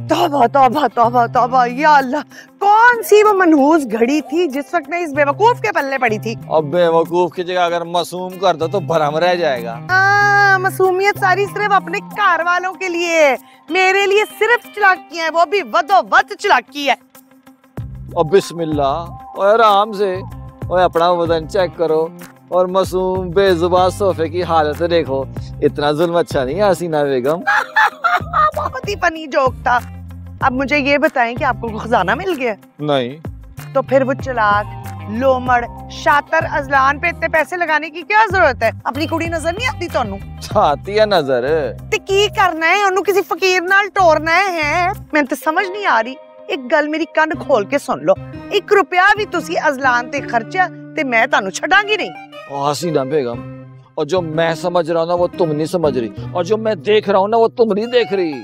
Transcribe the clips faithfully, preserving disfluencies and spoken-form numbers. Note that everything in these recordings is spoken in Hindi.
तौबा तौबा तौबा तौबा, या अल्लाह, कौन सी वो मनहूस घड़ी थी जिस वक्त मैं इस बेवकूफ के पल्ले पड़ी थी। अब बेवकूफ की जगह अगर मासूम कर दो तो भरम रह जाएगा। आ, मासूमियत सारी सिर्फ अपने घर वालों के लिए, मेरे लिए सिर्फ चलाकी है, वो भी वदोवद चलाकी है। अब बिस्मिल्लाह और आराम से और अपना वजन चेक करो और मासूम बेजुबान सोफे की हालत देखो। इतना जुल्म अच्छा नहीं है हसीना बेगम। बहुत ही फनी जोक था। अब मुझे ये बताएं कि आपको खजाना मिल गया? नहीं। तो फिर वो चलाक, लोमड़, शातर अजलान पे इतने पैसे लगाने की क्या जरूरत है? अपनी कुड़ी नजर नहीं आती तोनू? आती है नजर। ते की करना है ओनू, किसी फकीर नाल टोरना है? मैं तो समझ नहीं आ रही। एक गल मेरी कान खोल के सुन लो, एक रुपया भी तुसी अजलान ते खर्चा ते मैं तानू छड़ांगी नहीं। हसीना बेगम, और जो मैं समझ रहा हूँ ना वो तुम नहीं समझ रही, और जो मैं देख रहा हूँ ना वो तुम नहीं देख रही।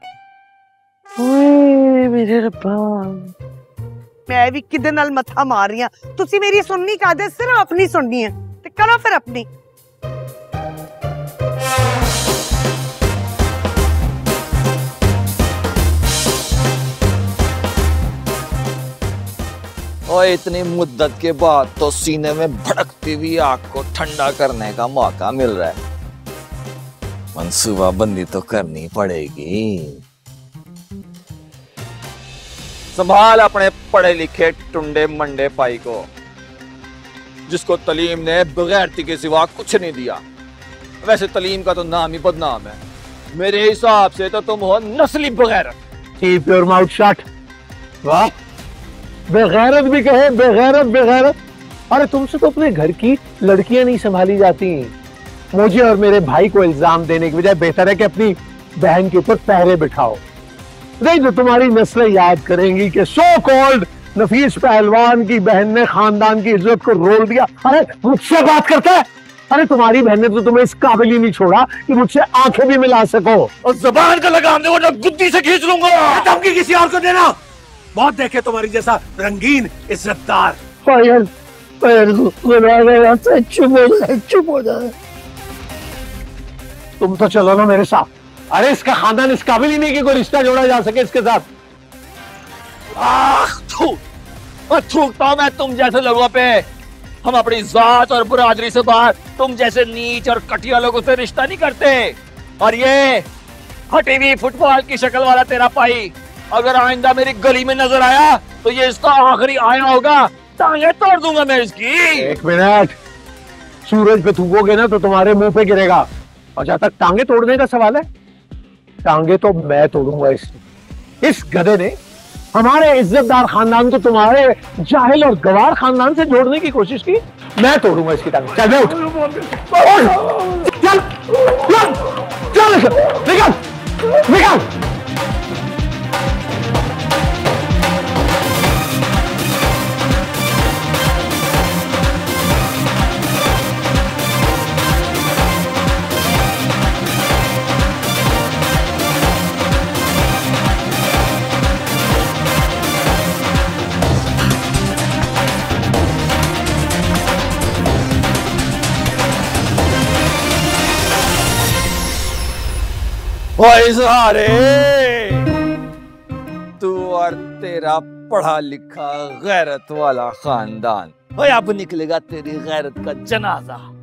ओए मेरे रब्बा, मैं भी किदे नाल मथा मार रही हां। तुसी मेरी सुननी कादे, सिर्फ अपनी सुननी है ते करो फिर अपनी। और इतनी मुद्दत के बाद तो सीने में भड़कती हुई आग को ठंडा करने का मौका मिल रहा है। मंसूबा बंदी तो करनी पड़ेगी। संभाल अपने पढ़े लिखे टुंडे मंडे पाई को, जिसको तलीम ने बगैरती के सिवा कुछ नहीं दिया। वैसे तलीम का तो नाम ही बदनाम है। मेरे हिसाब से तो तुम हो नस्ली बगैरत। Keep your mouth shut. वाह, बेगैरत भी कहे, बेगैरत बेगैरत। अरे तुमसे तो अपने घर की लड़कियां नहीं संभाली जाती। मुझे और मेरे भाई को इल्जाम देने की बजाय बेहतर है कि अपनी बहन के ऊपर पहरे बिठाओ। नहीं तो तुम्हारी नस्लें याद करेंगी कि सो कॉल्ड नफीस पहलवान की बहन ने खानदान की इज्जत को रोल दिया। अरे मुझसे बात करता है? अरे तुम्हारी बहन ने तो तुम्हें इस काबिल ही नहीं छोड़ा कि मुझसे आंखें भी मिला सको। और जबान का लगाम दे वरना गुद्दी से खींच लूंगा। धमकी किसी और को देना। बहुत देखे तुम्हारी जैसा रंगीन इज्जतदार। पायल, पायल, चुप हो जाए, चुप हो जाए। तुम तो चलो ना मेरे साथ। अरे इसका खानदान इस काबिल ही नहीं कि कोई रिश्ता जोड़ा जा सके इसके साथ। आह, थूक, थूकता हूं मैं तुम जैसे लोगों पे। हम अपनी जात और बरादरी से बाहर तुम जैसे नीच और कटिया लोगों से रिश्ता नहीं करते। और ये हटी हुई फुटबॉल की शक्ल वाला तेरा पाई अगर आइंदा मेरी गली में नजर आया तो ये इसका आखिरी आया होगा। टांगे तोड़ दूंगा मैं इसकी। एक मिनट, सूरज पे थूकोगे ना तो तुम्हारे मुंह पे गिरेगा। और जहां तक टांगे तोड़ने का सवाल है, टांगे तो मैं तोड़ूंगा इसकी। इस गधे ने हमारे इज्जतदार खानदान को तुम्हारे जाहिल और गवार खानदान से जोड़ने की कोशिश की। मैं तोड़ूंगा इसकी टांगे। चल उठ, चल चल चल निकल निकल। सहारे तू और तेरा पढ़ा लिखा गैरत वाला खानदान, अब निकलेगा तेरी गैरत का जनाजा।